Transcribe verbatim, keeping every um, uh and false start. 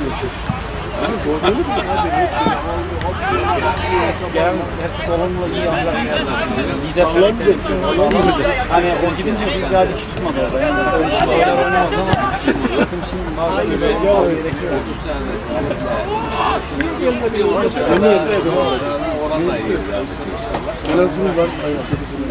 Gelen herkes olumlu iyi anlar. Lider hani o gidince bir daha dikiş tutmadı orada. Yani öyle şeyler oynamaz ama takım için bazen öyle gerekiyor. Genel kurul var ayın sekizinde.